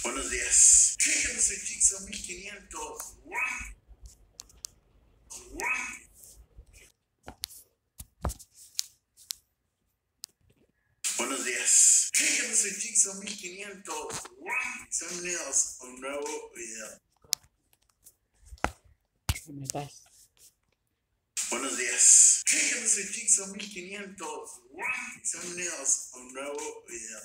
Buenos días. Fíjense, soy Jigsaw 1500. Buenos días. Fíjense, soy Jigsaw 1500. Bienvenidos a un nuevo video. Buenos días. Fíjense, soy Jigsaw 1500. Bienvenidos a un nuevo video.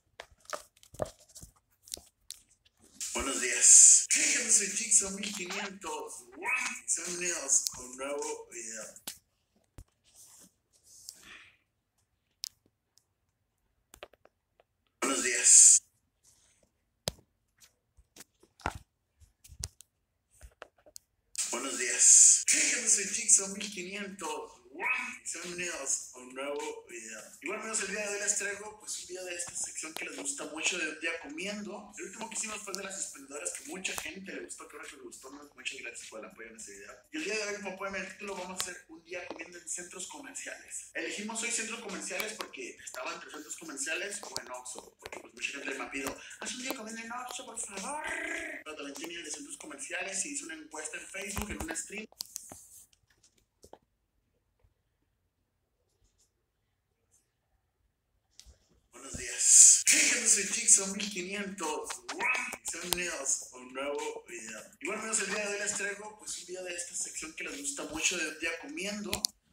Buenos días. Fíjense, soy Jigsaw 1500. Bienvenidos a un nuevo video. Buenos días. Buenos días. Fíjense, soy Jigsaw 1500. Bienvenidos a un nuevo video. Y bueno, amigos, el día de hoy les traigo pues un video de esta sección que les gusta mucho, de un día comiendo. El último que hicimos fue de las exprendedoras, que mucha gente le gustó, creo que le gustó. Muchas gracias por el apoyo en este video. Y el día de hoy, como pueden ver en el título, vamos a hacer un día comiendo en centros comerciales. Elegimos hoy centros comerciales porque estaba entre centros comerciales o en Oxxo, porque pues mucha gente me ha pedido, haz un día comiendo en Oxxo, por favor. Pero también tenía el de centros comerciales y hice una encuesta en Facebook, en un stream. Buenos días. Fíjense, soy Jigsaw 1500. Bienvenidos a un nuevo video. Y bueno, amigos, el día de hoy les traigo pues un video de esta sección que les gusta mucho, de un día comiendo.